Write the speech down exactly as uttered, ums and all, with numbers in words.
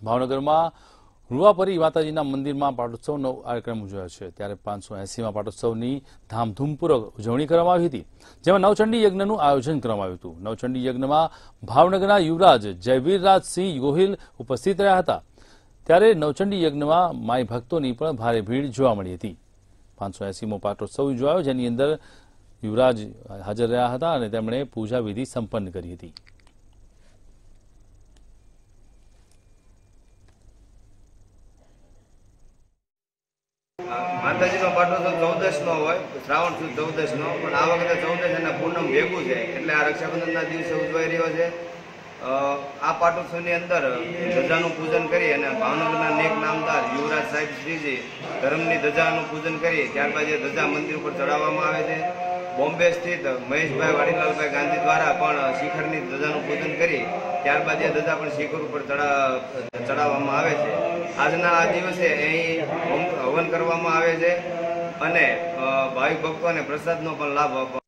ભાવનગરમાં રૂવાપરી માતાજીના મંદિરમાં પાટોત્સવનો કાર્યક્રમ ઉજવાયો છે ત્યારે પાંચસો એસીમાં પાટોત્સવની ધામધૂમપૂર્વક ઉજવણી કરવામાં આવી હતી, જેમાં નવચંડી યજ્ઞનું આયોજન કરવામાં આવ્યું હતું। નવચંડી યજ્ઞમાં ભાવનગરના યુવરાજ જયવીરરાજસિંહ ગોહિલ ઉપસ્થિત રહ્યા હતા, ત્યારે નવચંડી યજ્ઞમાં માઈ ભક્તોની પણ ભારે ભીડ જોવા મળી હતી। પાંચસો એસીમો પાટોત્સવ ઉજવાયો, જેની અંદર યુવરાજ હાજર રહ્યા હતા અને તેમણે પૂજા વિધિ સંપન્ન કરી હતી। માતાજીનો પાટોત્સવ ચૌદશ નો હોય, શ્રાવણ સુદ ચૌદશ નો, પણ આ વખતે ચૌદશ અને પૂનમ ભેગું છે એટલે આ રક્ષાબંધનના દિવસે ઉજવાઈ રહ્યો છે। આ પાટોત્સવની અંદર ધજાનું પૂજન કરી અને ભાવનગરના નેક નામદાર યુવરાજ સાહેબ શ્રીજી ધર્મની ધજાનું પૂજન કરી ત્યારબાદ એ ધજા મંદિર ઉપર ચડાવવામાં આવે છે। બોમ્બે સ્થિત મહેશભાઈ વાડીલાલભાઈ ગાંધી દ્વારા પણ શિખરની ધજાનું પૂજન કરી ત્યારબાદ એ ધજા પણ શિખર ઉપર ચડાવવામાં આવે છે। આજના આ દિવસે અહીં હવન કરવામાં આવે છે અને ભાવિક ભક્તોને પ્રસાદનો પણ લાભ આપવામાં